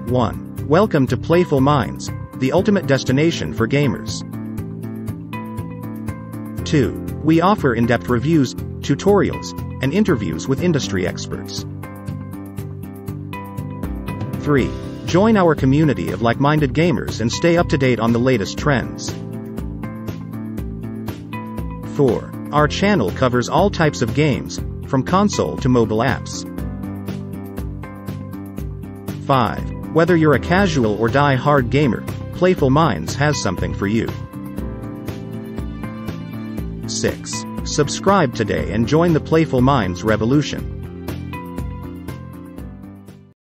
1. Welcome to Playful Minds, the ultimate destination for gamers. 2. We offer in-depth reviews, tutorials, and interviews with industry experts. 3. Join our community of like-minded gamers and stay up to date on the latest trends. 4. Our channel covers all types of games, from console to mobile apps. 5. Whether you're a casual or die-hard gamer, Playful Minds has something for you. 6. Subscribe today and join the Playful Minds revolution.